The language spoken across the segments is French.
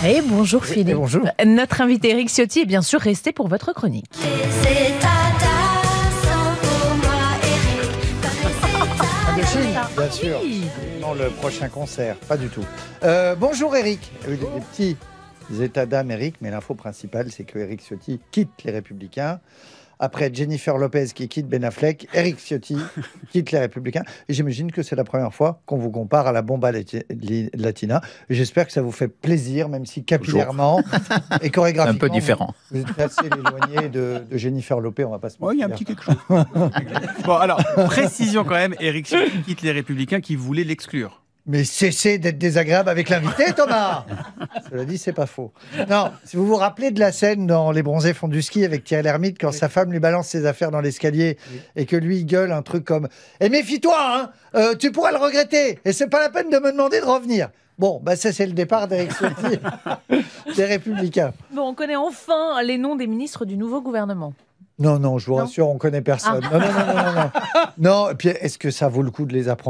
Et bonjour Philippe. Et bonjour. Notre invité Éric Ciotti est bien sûr resté pour votre chronique. De Chine, bien sûr. Non, le prochain concert, pas du tout. Bonjour Éric. Des petits états d'âme Éric, mais l'info principale, c'est que Éric Ciotti quitte les Républicains. Après Jennifer Lopez qui quitte Ben Affleck, Éric Ciotti quitte les Républicains. Et j'imagine que c'est la première fois qu'on vous compare à la bomba latina. Et j'espère que ça vous fait plaisir, même si capillairement et chorégraphiquement, un peu différent. Vous êtes assez éloigné de Jennifer Lopez, on va pas se mentir. Oui, il y a un petit quelque chose. Bon, alors, précision quand même, Éric Ciotti quitte les Républicains qui voulaient l'exclure. Mais cessez d'être désagréable avec l'invité, Thomas. Cela dit, c'est pas faux. Non, si vous vous rappelez de la scène dans Les Bronzés font du ski avec Thierry Lhermitte, quand sa femme lui balance ses affaires dans l'escalier et que lui il gueule un truc comme « Eh méfie-toi, hein, tu pourras le regretter et c'est pas la peine de me demander de revenir ». Bon, bah ça c'est le départ d'Éric Ciotti des Républicains. Bon, on connaît enfin les noms des ministres du nouveau gouvernement. Non, non, je vous rassure, on connaît personne. Non, non, non, non, non. Non, et puis est-ce que ça vaut le coup de les apprendre ?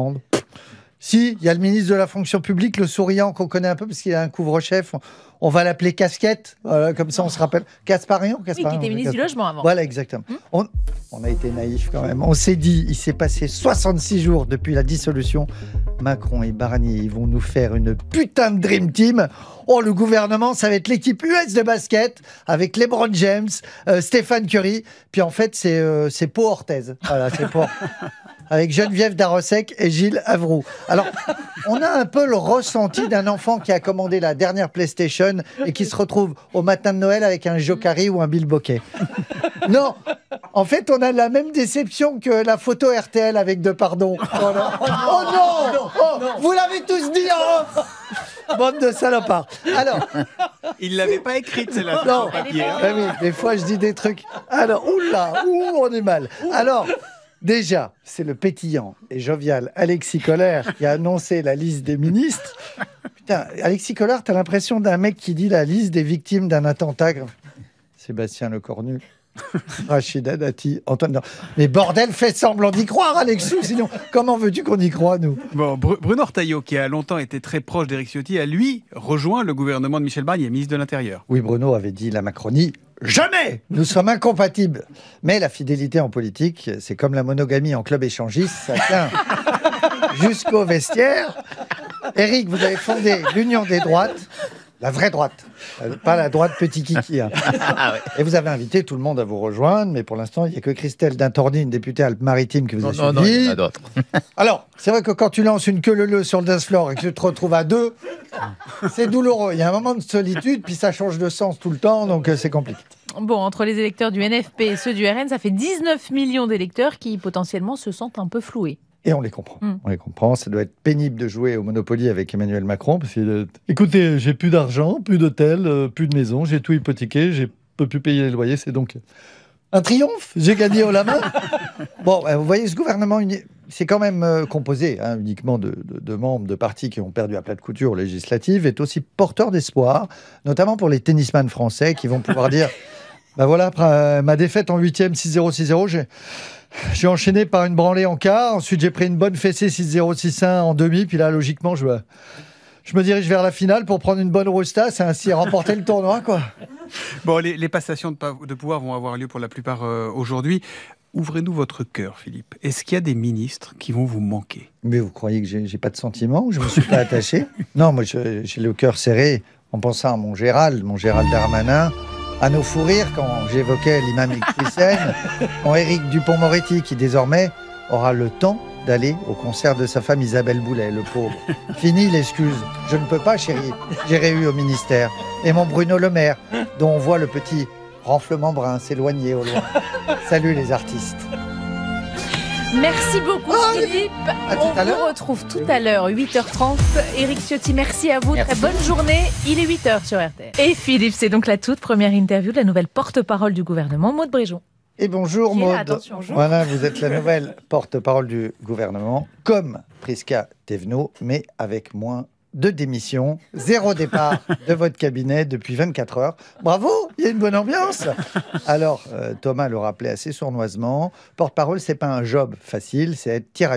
Si, il y a le ministre de la fonction publique, le souriant qu'on connaît un peu parce qu'il a un couvre-chef. On va l'appeler Casquette, comme ça on se rappelle. Casparian, Oui, qui était ministre du Logement avant. Voilà, exactement. On a été naïfs quand même. On s'est dit, il s'est passé 66 jours depuis la dissolution. Macron et Barnier, ils vont nous faire une putain de Dream Team. Oh, le gouvernement, ça va être l'équipe US de basket avec LeBron James, Stéphane Curry. Puis en fait, c'est Pau Orthez. Voilà, c'est Pau. Avec Geneviève Darrossec et Gilles Avroux. Alors, on a un peu le ressenti d'un enfant qui a commandé la dernière PlayStation et qui se retrouve au matin de Noël avec un Jokari ou un Bill Bokeh. Non, en fait, on a la même déception que la photo RTL avec Depardon. Oh non, vous l'avez tous dit en off. Bande de salopards. Alors, il l'avait pas écrite, celle-là. Non, papier. oui, des fois je dis des trucs. Alors, oula, on est mal. Alors. Déjà, c'est le pétillant et jovial Alexis Collère qui a annoncé la liste des ministres. Putain, Alexis Collère, t'as l'impression d'un mec qui dit la liste des victimes d'un attentat. Sébastien Lecornu, Rachida Dati, Antoine... Mais bordel, fais semblant d'y croire, Alexis, sinon comment veux-tu qu'on y croie, nous ? Bon, Bruno Retailleau, qui a longtemps été très proche d'Éric Ciotti, a lui rejoint le gouvernement de Michel Barnier, ministre de l'Intérieur. Oui, Bruno avait dit la Macronie. Jamais nous sommes incompatibles. Mais la fidélité en politique, c'est comme la monogamie en club échangiste, ça tient jusqu'au vestiaire. Éric, vous avez fondé l'Union des droites, la vraie droite, pas la droite petit kiki. Hein. Et vous avez invité tout le monde à vous rejoindre, mais pour l'instant, il n'y a que Christelle Dintordi, une députée Alpes-Maritimes, qui vous a suivi. Non, il y en a d'autres. Alors, c'est vrai que quand tu lances une queue leu sur le dance floor et que tu te retrouves à deux, c'est douloureux. Il y a un moment de solitude, puis ça change de sens tout le temps, donc c'est compliqué. Bon, entre les électeurs du NFP et ceux du RN, ça fait 19 millions d'électeurs qui potentiellement se sentent un peu floués. Et on les comprend. On les comprend. Ça doit être pénible de jouer au Monopoly avec Emmanuel Macron. Parce que, écoutez, j'ai plus d'argent, plus d'hôtel, plus de maison, j'ai tout hypothéqué, je ne peux plus payer les loyers. C'est donc un triomphe. J'ai gagné haut la main. Bon, vous voyez, ce gouvernement, c'est quand même composé uniquement de membres de partis qui ont perdu à plat de couture aux législatives, est aussi porteur d'espoir, notamment pour les tennisman français qui vont pouvoir dire ben voilà, après ma défaite en 8e 6-0, 6-0, j'ai enchaîné par une branlée en quart. Ensuite, j'ai pris une bonne fessée 6-0, 6-1 en demi. Puis là, logiquement, je me dirige vers la finale pour prendre une bonne roustasse et ainsi remporter le tournoi, quoi. Bon, les passations de pouvoir vont avoir lieu pour la plupart aujourd'hui. Ouvrez-nous votre cœur, Philippe. Est-ce qu'il y a des ministres qui vont vous manquer ? Mais vous croyez que j'ai pas de sentiments, que je me suis pas attaché ? Non, moi, j'ai le cœur serré en pensant à mon Gérald Darmanin, à nos fous rires quand j'évoquais l'imam Hissène, en Éric Dupond-Moretti, qui désormais aura le temps d'aller au concert de sa femme Isabelle Boulet, le pauvre. Fini l'excuse. Je ne peux pas, chérie. J'ai réu au ministère. Et mon Bruno Le Maire, dont on voit le petit renflement brun s'éloigner au loin. Salut les artistes. Merci beaucoup, Philippe. On vous retrouve tout à l'heure, 8h30. Éric Ciotti, merci à vous. Merci. Très bonne journée. Il est 8h sur RTL. Et Philippe, c'est donc la toute première interview de la nouvelle porte-parole du gouvernement, Maud Bréjon. Et bonjour Maud. Attention, bonjour. Voilà, vous êtes la nouvelle porte-parole du gouvernement, comme Prisca Thévenot, mais avec moins de démission, 0 départ de votre cabinet depuis 24 heures. Bravo, il y a une bonne ambiance. Alors, Thomas le rappelait assez sournoisement, porte-parole, c'est pas un job facile, c'est être tirailleur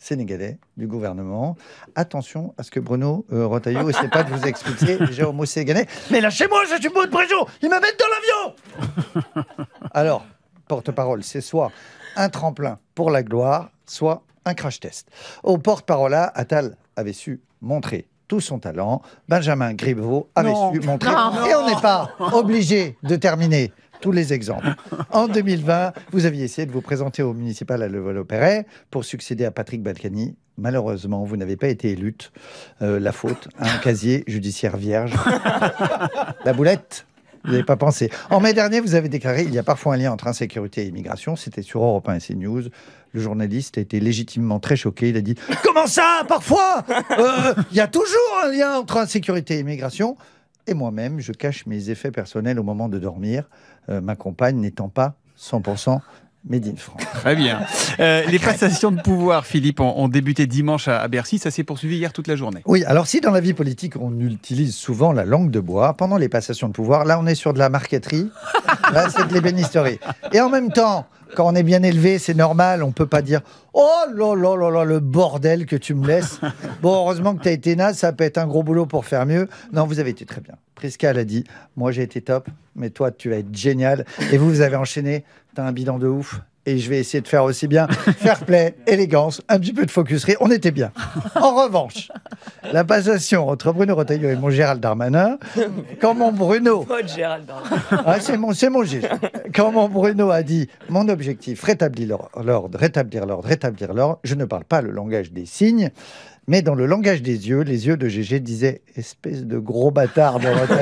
sénégalais du gouvernement. Attention à ce que Bruno Retailleau essaie pas de vous expliquer, déjà homo-sénégalais. Mais lâchez-moi, je suis Maud Bréjon, ils me mettent dans l'avion. Alors, porte-parole, c'est soit un tremplin pour la gloire, soit un crash test. Au porte-parole, Attal avait su montrer tout son talent. Benjamin Griveaux avait su montrer. Et on n'est pas obligé de terminer tous les exemples. En 2020, vous aviez essayé de vous présenter au municipal à Levallois-Perret pour succéder à Patrick Balkany. Malheureusement, vous n'avez pas été élute. La faute, un casier judiciaire vierge. La boulette, vous n'avez pas pensé. En mai dernier, vous avez déclaré il y a parfois un lien entre insécurité et immigration. C'était sur Europe 1 et CNews. Le journaliste a été légitimement très choqué. Il a dit « Comment ça, parfois il y a toujours un lien entre insécurité et immigration ?» Et moi-même, je cache mes effets personnels au moment de dormir, ma compagne n'étant pas 100% Made in France. Très bien. Les passations de pouvoir, Philippe, ont débuté dimanche à Bercy. Ça s'est poursuivi hier toute la journée. Oui, alors si dans la vie politique, on utilise souvent la langue de bois, pendant les passations de pouvoir, là, on est sur de la marqueterie. Là, c'est de l'ébénisterie. Et en même temps, quand on est bien élevé, c'est normal, on ne peut pas dire « Oh là là là là, le bordel que tu me laisses !» Bon, heureusement que tu as été naze, ça peut être un gros boulot pour faire mieux. Non, vous avez été très bien. Prisca l'a dit, moi j'ai été top, mais toi tu vas être génial. Et vous avez enchaîné, tu as un bilan de ouf. Et je vais essayer de faire aussi bien. Fair play, élégance, un petit peu de focuserie, on était bien. En revanche, la passation entre Bruno Retailleau et mon Gérald Darmanin, quand mon Bruno... Gérald Darmanin. Ah, c'est mon Gégé. Quand mon Bruno a dit « Mon objectif, rétablir l'ordre, rétablir l'ordre, rétablir l'ordre », je ne parle pas le langage des signes, mais dans le langage des yeux, les yeux de Gégé disaient « Espèce de gros bâtard de Retailleau ».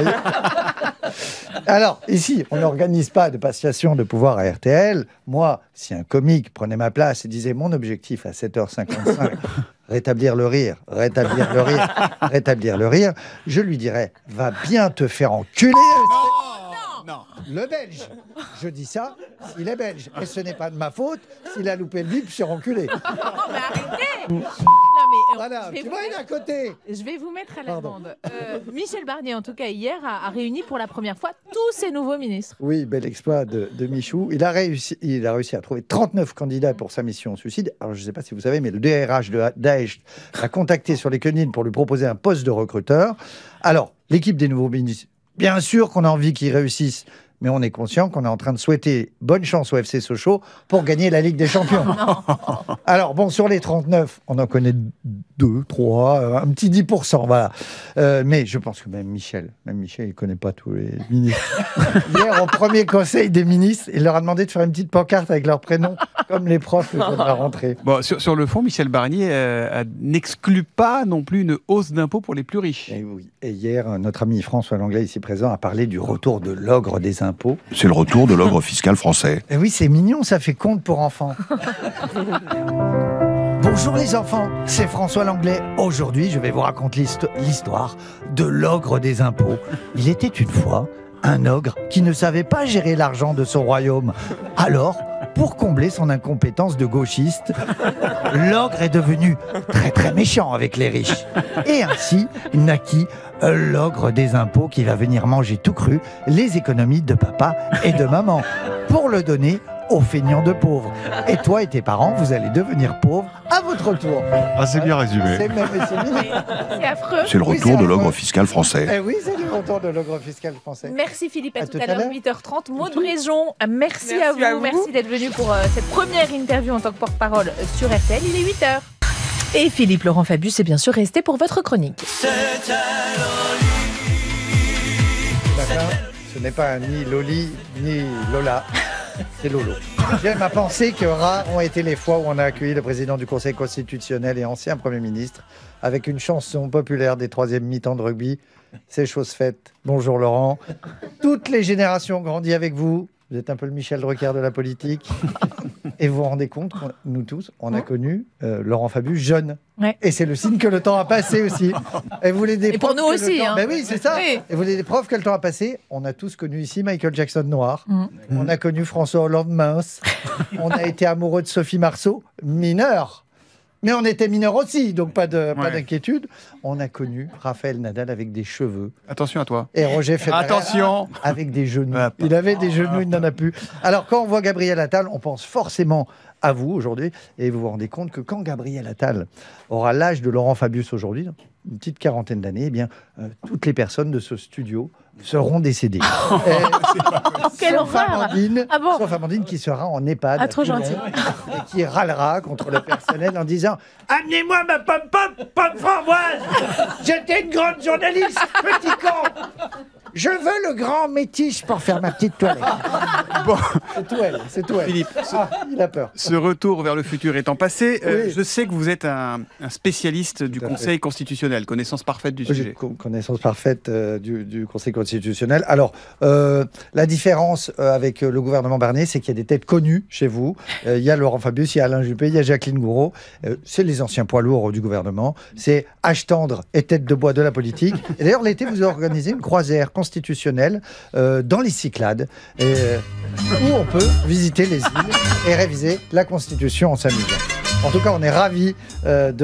Alors, ici, on n'organise pas de passation de pouvoir à RTL. Moi, si un comique prenait ma place et disait mon objectif à 7h55, rétablir le rire, rétablir le rire, rétablir le rire, je lui dirais, va bien te faire enculer. Non. Le Belge, je dis ça, il est belge. Et ce n'est pas de ma faute s'il a loupé le bip sur enculé. Oh, mais arrêtez. Non, mais Voilà, tu vois, il est à côté. Je vais vous mettre à l'amende. Michel Barnier, en tout cas, hier, a réuni pour la première fois tous ses nouveaux ministres. Oui, bel exploit de Michou. Il a réussi à trouver 39 candidats pour sa mission suicide. Alors, je ne sais pas si vous savez, mais le DRH de Daesh a contacté sur les Quenines pour lui proposer un poste de recruteur. Alors, l'équipe des nouveaux ministres, bien sûr qu'on a envie qu'ils réussissent, mais on est conscient qu'on est en train de souhaiter bonne chance au FC Sochaux pour gagner la Ligue des Champions. Alors, bon, sur les 39, on en connaît 2, 3, un petit 10%, voilà. Mais je pense que même Michel, il ne connaît pas tous les ministres. Hier, au premier conseil des ministres, il leur a demandé de faire une petite pancarte avec leurs prénoms, comme les profs de la rentrée. Bon, sur le fond, Michel Barnier n'exclut pas non plus une hausse d'impôts pour les plus riches. Et oui. Et hier, notre ami François Langlais, ici présent, a parlé du retour de l'ogre des impôts. C'est le retour de l'ogre fiscal français. Et oui, c'est mignon, ça fait conte pour enfants. Bonjour les enfants, c'est François Langlais. Aujourd'hui, je vais vous raconter l'histoire de l'ogre des impôts. Il était une fois un ogre qui ne savait pas gérer l'argent de son royaume. Alors, pour combler son incompétence de gauchiste, l'ogre est devenu très très méchant avec les riches. Et ainsi naquit l'ogre des impôts qui va venir manger tout cru les économies de papa et de maman pour le donner aux feignants de pauvres. Et toi et tes parents, vous allez devenir pauvres à votre tour. Ah, c'est bien résumé. C'est affreux. C'est le retour de l'ogre fiscal français. Eh oui, c'est le retour de l'ogre fiscal français. Merci Philippe, à tout à l'heure, 8h30. Maud Bréjon, merci à vous. Merci d'être venu pour cette première interview en tant que porte-parole sur RTL. Il est 8h. Et Philippe Laurent Fabius est bien sûr resté pour votre chronique. Ce n'est pas ni Loli ni Lola, c'est Lolo. J'aime à penser que rares ont été les fois où on a accueilli le président du Conseil constitutionnel et ancien Premier ministre avec une chanson populaire des troisièmes mi-temps de rugby. C'est chose faite. Bonjour Laurent. Toutes les générations ont grandi avec vous. Vous êtes un peu le Michel Drucker de la politique. Et vous vous rendez compte, nous tous, on a connu Laurent Fabius jeune. Ouais. Et c'est le signe que le temps a passé aussi. Et, vous voulez des pour nous aussi. Ben oui, c'est ça. Oui. Et vous voulez des preuves que le temps a passé. On a tous connu ici Michael Jackson noir. On a connu François Hollande mince. On a été amoureux de Sophie Marceau, mineur. Mais on était mineurs aussi, donc pas d'inquiétude. On a connu Raphaël Nadal avec des cheveux. Attention à toi. Et Roger Federer avec des genoux. Il avait des genoux, il n'en a plus. Alors quand on voit Gabriel Attal, on pense forcément à vous aujourd'hui, et vous vous rendez compte que quand Gabriel Attal aura l'âge de Laurent Fabius aujourd'hui, une petite quarantaine d'années, eh bien, toutes les personnes de ce studio seront décédées. Quelle sauf horreur. Amandine, Ah bon sauf Amandine qui sera en EHPAD. Ah, trop gentil. Et qui râlera contre le personnel en disant « Amenez-moi ma pomme framboise. J'étais une grande journaliste, petit con. Je veux le grand métiche pour faire ma petite toilette. » Bon, C'est tout elle. Philippe, Il a peur. ce retour vers le futur étant passé, Oui. je sais que vous êtes un spécialiste du Tout à Conseil constitutionnel, connaissance parfaite du J'ai sujet. connaissance parfaite du Conseil constitutionnel. Alors, la différence avec le gouvernement Barnier, c'est qu'il y a des têtes connues chez vous. Il y a Laurent Fabius, il y a Alain Juppé, il y a Jacqueline Gouraud. C'est les anciens poids lourds du gouvernement. C'est âge tendre et tête de bois de la politique. Et d'ailleurs, l'été, vous organisez une croisière constitutionnelle dans les Cyclades, où on peut visiter les îles et réviser la Constitution en s'amusant. En tout cas, on est ravis de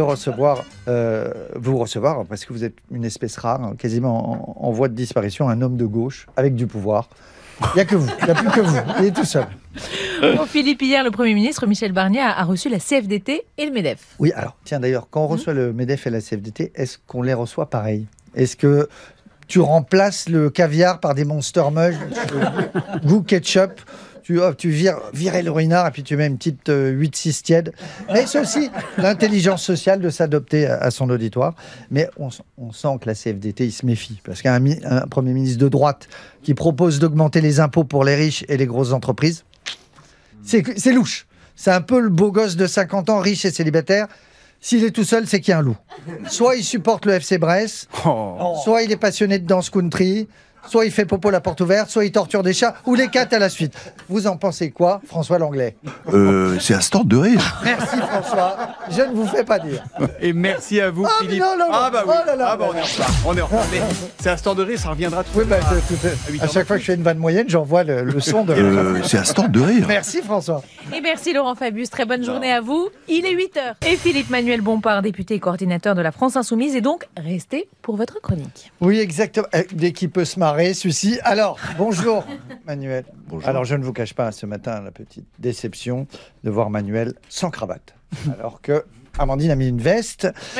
vous recevoir, parce que vous êtes une espèce rare, hein, quasiment en voie de disparition, un homme de gauche avec du pouvoir. Il n'y a que vous, il n'y a plus que vous, il est tout seul. Bon, Philippe, hier, le Premier ministre Michel Barnier a reçu la CFDT et le MEDEF. Oui, alors, tiens, d'ailleurs, quand on reçoit le MEDEF et la CFDT, est-ce qu'on les reçoit pareil? Est-ce que tu remplaces le caviar par des Monster Mush, goût ketchup? Tu virais le ruinard et puis tu mets une petite 8-6 tiède. Mais c'est aussi l'intelligence sociale de s'adopter à son auditoire. Mais on sent que la CFDT, il se méfie. Parce qu'un Premier ministre de droite qui propose d'augmenter les impôts pour les riches et les grosses entreprises, c'est louche. C'est un peu le beau gosse de 50 ans, riche et célibataire. S'il est tout seul, c'est qu'il y a un loup. Soit il supporte le FC Brest, soit il est passionné de danse country, soit il fait popo la porte ouverte, soit il torture des chats, ou les quatre à la suite. Vous en pensez quoi, François Langlais? C'est à se tordre de rire. Merci François, je ne vous fais pas dire. Et merci à vous, Philippe. non, non, Ah bah oui, oh là là, on est en retard. On est en retard. Mais c'est à ce temps de rire, ça reviendra tout Oui, bah, à à chaque fois que je fais une vanne moyenne, j'envoie le son de... C'est à se tordre de rire. Merci François. Et merci Laurent Fabius, très bonne journée à vous. Il est 8h. Et Philippe Manuel Bompard, député et coordinateur de la France Insoumise, est donc resté pour votre chronique. Oui, exactement. Dès qu'il peut se marrer, celui-ci. Alors, bonjour Manuel. Bonjour. Alors, je ne vous cache pas ce matin la petite déception de voir Manuel sans cravate. Alors que Amandine a mis une veste. Oui.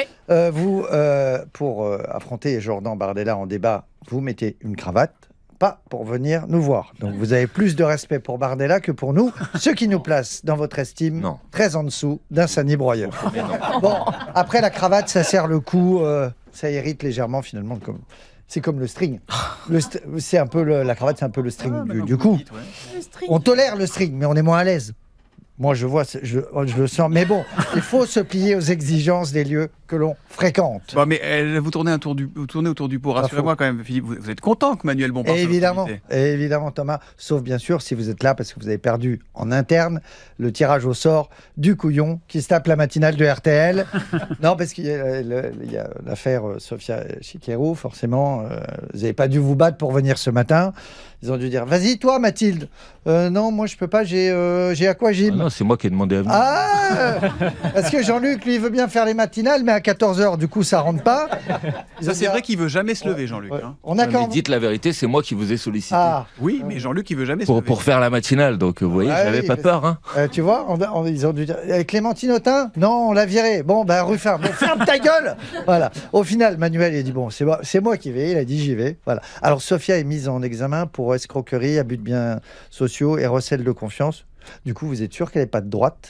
Pour affronter Jordan Bardella en débat, vous mettez une cravate. Pas pour venir nous voir. Donc vous avez plus de respect pour Bardella que pour nous, ce qui nous place dans votre estime très en dessous d'un Sani broyeur. Bon, après la cravate, ça serre le cou, ça irrite légèrement finalement. C'est comme le string. C'est un peu la cravate, c'est un peu le string du cou. Le string. On tolère le string, mais on est moins à l'aise. Moi, je le sens. Mais bon, il faut se plier aux exigences des lieux que l'on fréquente. Bon, mais vous tournez autour du pot. Rassurez-moi quand même, Philippe. Vous êtes content que Manuel Bompard soit Évidemment, invité. évidemment, Thomas. Sauf bien sûr si vous êtes là parce que vous avez perdu en interne le tirage au sort du couillon qui se tape la matinale de RTL. Non, parce qu'il y a l'affaire Sofia Chikero, forcément. Vous n'avez pas dû vous battre pour venir ce matin. Ils ont dû dire, vas-y toi Mathilde. Non, moi je peux pas, j'ai Aquagym. Ah non, c'est moi qui ai demandé à venir. Ah, parce que Jean-Luc, lui, il veut bien faire les matinales, mais à 14h, du coup, ça rentre pas. Ça, c'est vrai qu'il veut jamais se lever, Jean-Luc. Ouais. Hein. On a Mais quand dites la vérité, c'est moi qui vous ai sollicité. Ah, Oui, mais Jean-Luc, il veut jamais se lever. Pour faire la matinale, donc vous voyez, Ouais, j'avais oui, pas mais peur. Hein. tu vois, ils ont dû dire, Clémentine Autain, non, on l'a viré. Bon, ben, Ruffin, bon, ferme ta gueule. Voilà. Au final, Manuel, il a dit, bon, c'est moi qui vais. Il a dit, j'y vais. Voilà. Alors, Sofia est mise en examen pour escroquerie, abus de biens sociaux et recel de confiance. Du coup, vous êtes sûr qu'elle n'est pas de droite?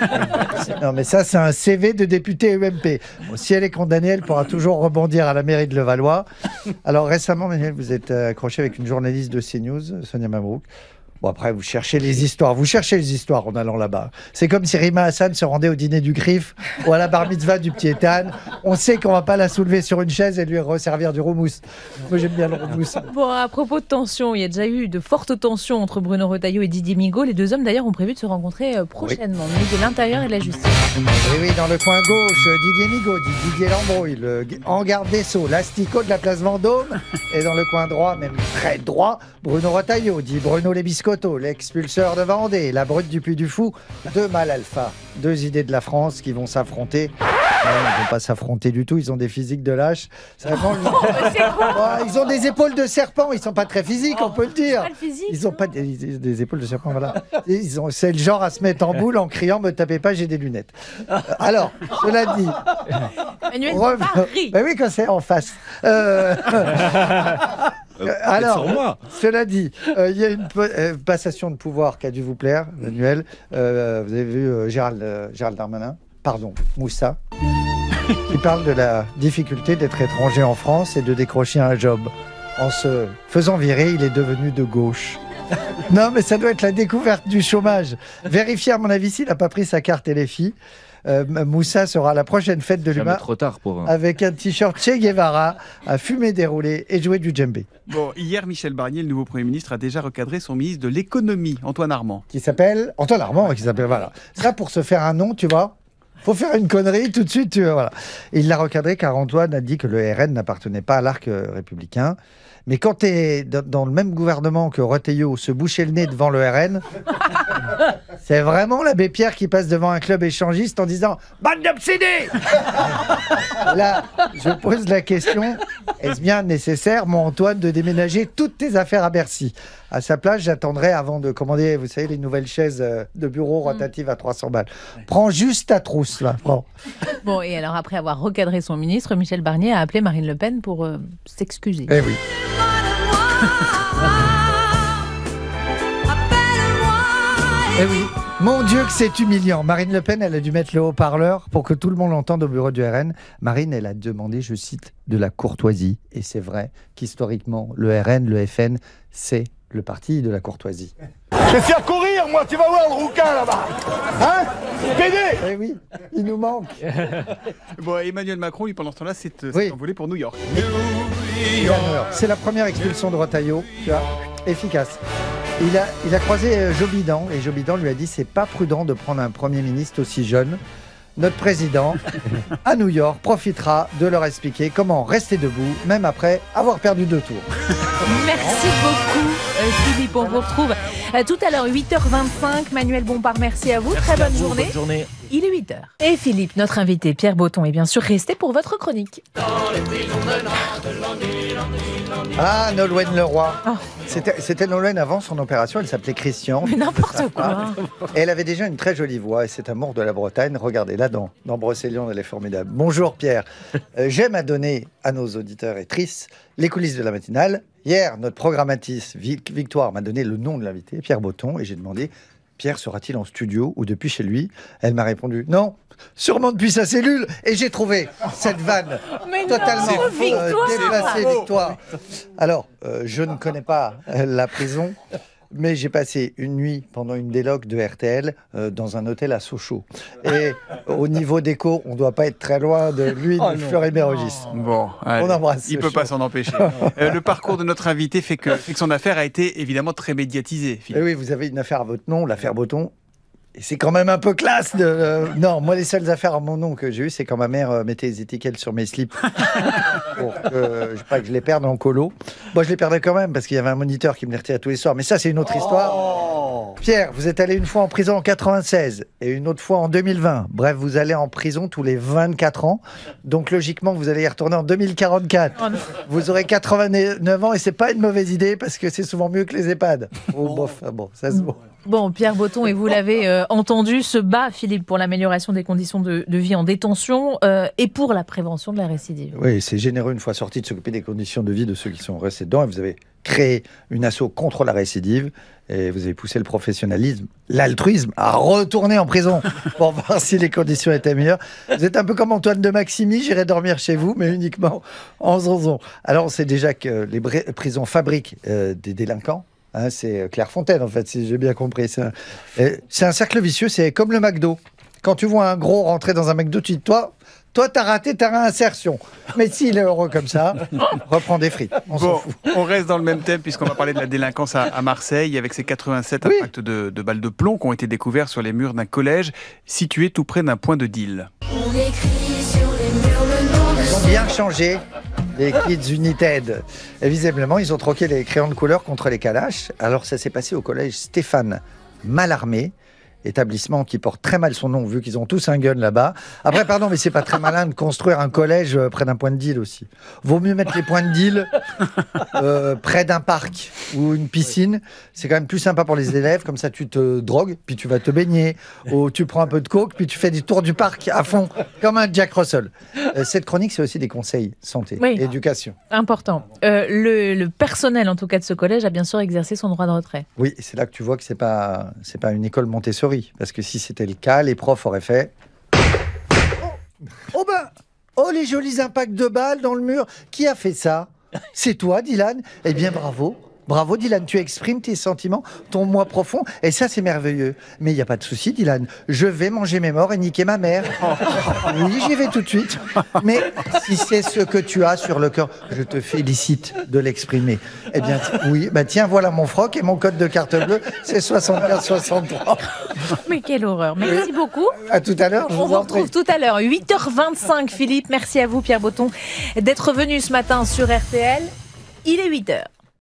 Non, mais ça, c'est un CV de député UMP. Bon, si elle est condamnée, elle pourra toujours rebondir à la mairie de Levallois. Alors, récemment, Manuel, vous êtes accroché avec une journaliste de CNews, Sonia Mabrouk. Bon, après, vous cherchez les histoires en allant là-bas. C'est comme si Rima Hassan se rendait au dîner du CRIF ou à la bar mitzvah du petit Ethan. On sait qu'on va pas la soulever sur une chaise et lui resservir du roumousse. Moi, j'aime bien le roumousse. Bon, à propos de tensions, il y a déjà eu de fortes tensions entre Bruno Retailleau et Didier Migaud. Les deux hommes, d'ailleurs, ont prévu de se rencontrer prochainement, ministre de l'Intérieur et de la Justice. Et oui, dans le coin gauche, Didier Migaud, dit Didier Lambrouille, le en garde des Sceaux, l'asticot de la place Vendôme. Et dans le coin droit, même très droit, Bruno Retailleau, dit Bruno Lebiscotto, l'expulseur de Vendée, la brute du Puy du Fou, deux mâles alpha, deux idées de la France qui vont s'affronter vont pas s'affronter du tout, ils ont des physiques de lâche. Ils ont des épaules de serpent, ils sont pas très physiques, on peut le dire. Ils ont pas des épaules de serpent, voilà. C'est le genre à se mettre en boule en criant « me tapez pas, j'ai des lunettes ». Alors, cela dit... Manuel Paris. Ben oui, quand c'est en face. Alors, cela dit, il y a une passation de pouvoir qui a dû vous plaire, Manuel. Vous avez vu Gérald Darmanin, Moussa, qui parle de la difficulté d'être étranger en France et de décrocher un job. En se faisant virer, il est devenu de gauche. Non, mais ça doit être la découverte du chômage. Vérifiez, à mon avis, s'il n'a pas pris sa carte LFI. Moussa sera à la prochaine fête de l'humain avec un t-shirt Che Guevara, à fumer déroulé et jouer du djembé. Bon, hier, Michel Barnier, le nouveau Premier ministre, a déjà recadré son ministre de l'économie, Antoine Armand. Qui s'appelle Antoine Armand, voilà. Ça, pour se faire un nom, tu vois, faut faire une connerie tout de suite, tu vois, voilà. Et il l'a recadré car Antoine a dit que le RN n'appartenait pas à l'arc républicain. Mais quand tu es dans le même gouvernement que Retailleau se boucher le nez devant le RN, c'est vraiment l'abbé Pierre qui passe devant un club échangiste en disant « Bande d'obsédés !» Là, je pose la question, est-ce bien nécessaire, mon Antoine, de déménager toutes tes affaires à Bercy? À sa place, j'attendrai avant de commander, vous savez, les nouvelles chaises de bureau rotatives à 300 balles. Prends juste ta trousse, là. Prends. Bon, et alors, après avoir recadré son ministre, Michel Barnier a appelé Marine Le Pen pour s'excuser. Eh oui. Eh oui, mon Dieu que c'est humiliant. Marine Le Pen, elle a dû mettre le haut-parleur pour que tout le monde l'entende au bureau du RN. Marine, elle a demandé, je cite, de la courtoisie. Et c'est vrai qu'historiquement, le RN, le FN, c'est le parti de la courtoisie. Je vais faire courir, moi, tu vas voir le rouquin là-bas. Hein? PD! Eh oui, il nous manque. Bon, Emmanuel Macron, lui, pendant ce temps-là, s'est envolé pour New York. C'est la première expulsion de Retailleau, tu vois, efficace. Il a croisé Jobidan et Jobidan lui a dit c'est pas prudent de prendre un Premier ministre aussi jeune. Notre président, à New York, profitera de leur expliquer comment rester debout, même après avoir perdu 2 tours. Merci beaucoup, Philippe. On vous retrouve tout à l'heure, 8h25. Manuel Bompard, merci à vous. Merci Très bonne à vous, journée. Bonne journée. Il est 8h. Et Philippe, notre invité, Pierre Botton, est bien sûr resté pour votre chronique. Ah, Nolwenn Leroy. Oh. C'était Nolwenn avant son opération, elle s'appelait Christian. Mais n'importe quoi. Et elle avait déjà une très jolie voix et cet amour de la Bretagne, regardez-là dans Brocéliande, elle est formidable. Bonjour Pierre, j'aime à donner à nos auditeurs et tristes les coulisses de la matinale. Hier, notre programmatrice Victoire m'a donné le nom de l'invité, Pierre Botton, et j'ai demandé Pierre sera-t-il en studio ou depuis chez lui? Elle m'a répondu non, sûrement depuis sa cellule. Et j'ai trouvé cette vanne totalement déplacée, Victoire. Alors, je ne connais pas la prison, mais j'ai passé une nuit pendant une déloc de RTL dans un hôtel à Sochaux. Et au niveau déco, on ne doit pas être très loin de lui, de Fleury Mérogis. Bon, allez, on embrasse. Il ne peut pas s'en empêcher. Le parcours de notre invité fait que son affaire a été évidemment très médiatisée. Et oui, vous avez une affaire à votre nom, l'affaire Botton. Et c'est quand même un peu classe de... Non, moi, les seules affaires à mon nom que j'ai eues, c'est quand ma mère mettait les étiquettes sur mes slips pour pas que je les perde en colo. Moi, je les perdais quand même parce qu'il y avait un moniteur qui me les retirait tous les soirs. Mais ça, c'est une autre histoire. Pierre, vous êtes allé une fois en prison en 96 et une autre fois en 2020. Bref, vous allez en prison tous les 24 ans. Donc, logiquement, vous allez y retourner en 2044. Oh, vous aurez 89 ans et c'est pas une mauvaise idée parce que c'est souvent mieux que les EHPAD. Oh, bof, bon, ça se voit. Bon, Pierre Botton, et vous l'avez entendu, se bat, Philippe, pour l'amélioration des conditions de vie en détention et pour la prévention de la récidive. Oui, c'est généreux une fois sorti de s'occuper des conditions de vie de ceux qui sont restés dedans. Et vous avez créé une asso contre la récidive et vous avez poussé le professionnalisme, l'altruisme à retourner en prison pour voir si les conditions étaient meilleures. Vous êtes un peu comme Antoine de Maximi, j'irai dormir chez vous, mais uniquement en zonzon. Alors, on sait déjà que les prisons fabriquent des délinquants. Hein, c'est Clairefontaine, en fait, si j'ai bien compris. C'est un cercle vicieux, c'est comme le McDo. Quand tu vois un gros rentrer dans un McDo, tu dis, toi, t'as raté ta réinsertion. Mais s'il est heureux comme ça, reprends des frites. On s'en fout. On reste dans le même thème, puisqu'on va parler de la délinquance à Marseille, avec ces 87 impacts de balles de plomb qui ont été découverts sur les murs d'un collège situé tout près d'un point de deal. On écrit sur les murs le nom de... Ils ont bien changé. Les Kids United. Et visiblement, ils ont troqué les crayons de couleur contre les calaches. Alors, ça s'est passé au collège Stéphane Mallarmé. établissement qui porte très mal son nom, vu qu'ils ont tous un gun là-bas. Après, pardon, mais c'est pas très malin de construire un collège près d'un point de deal aussi. Vaut mieux mettre les points de deal près d'un parc ou une piscine. C'est quand même plus sympa pour les élèves. Comme ça, tu te drogues, puis tu vas te baigner. Ou tu prends un peu de coke, puis tu fais du tour du parc à fond, comme un Jack Russell. Cette chronique, c'est aussi des conseils santé, éducation. Important. Le personnel, en tout cas, de ce collège a bien sûr exercé son droit de retrait. Oui, c'est là que tu vois que c'est pas une école Montessori. Parce que si c'était le cas, les profs auraient fait... Oh, les jolis impacts de balles dans le mur. Qui a fait ça? C'est toi, Dylan? Eh bien, bravo. Bravo, Dylan. Tu exprimes tes sentiments, ton moi profond. Et ça, c'est merveilleux. Mais il n'y a pas de souci, Dylan. Je vais manger mes morts et niquer ma mère. Oui, j'y vais tout de suite. Mais si c'est ce que tu as sur le cœur, je te félicite de l'exprimer. Eh bien, oui. Tiens, voilà mon froc et mon code de carte bleue. C'est 75-63. Mais quelle horreur. Merci beaucoup. À tout à l'heure. On vous retrouve tout à l'heure. 8h25, Philippe. Merci à vous, Pierre Botton, d'être venu ce matin sur RTL. Il est 8h.